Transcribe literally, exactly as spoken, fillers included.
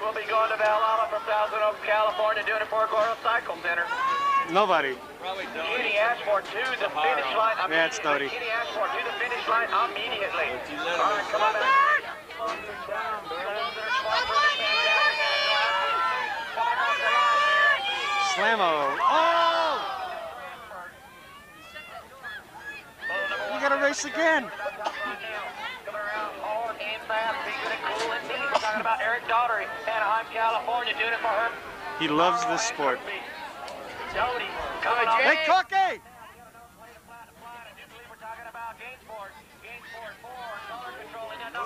will be going to Valhalla from Thousand Oaks, California, doing it for a Goro Cycle Center. Nobody. Kenny Ashmore to the finish line immediately. Yeah, it's Doty. Kenny Ashmore to the finish line immediately. All right, come on back. Slammo. Oh! You gotta race again. Coming around hard and fast, be good and cool and neat. We're talking about Eric Daugherty, Anaheim, California, doing it for her. He loves this sport. Doty coming on. Hey, Corky!